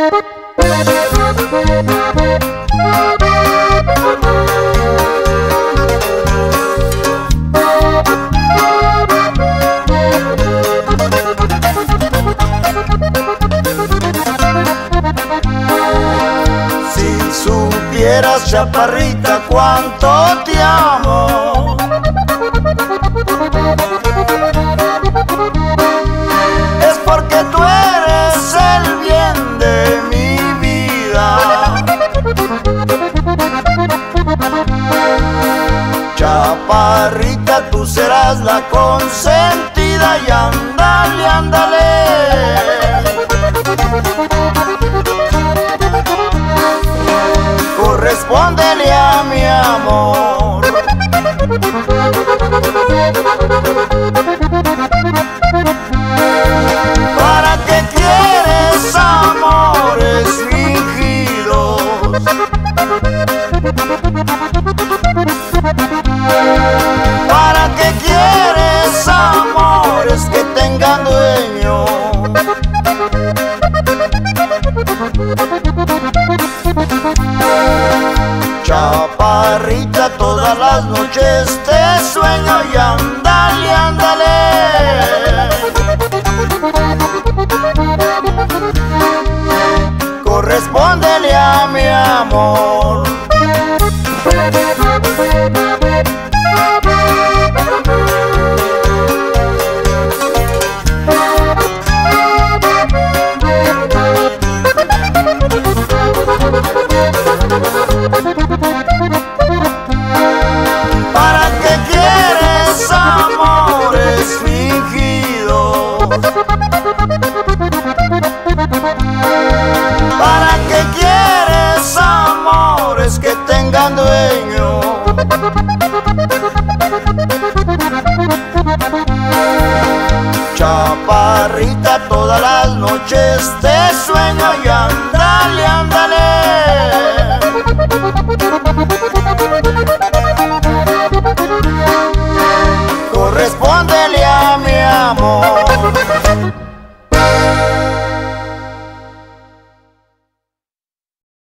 Si supieras, chaparrita, cuánto te amo, es porque tú eres el bien de mi vida. Chaparrita, tú serás la consentida y ándale, ándale. Correspóndele a mi amor. ¿Para qué quieres amores fingidos? ¿Para qué quieres amores que tengan dueño? Chaparrita, todas las noches te sueño y ándale, ándale. Correspóndele a mi amor. ¿Para qué quieres amores fingidos? ¿Para qué quieres amores que tengan dueño? Chaparrita, todas las noches te sueño y ando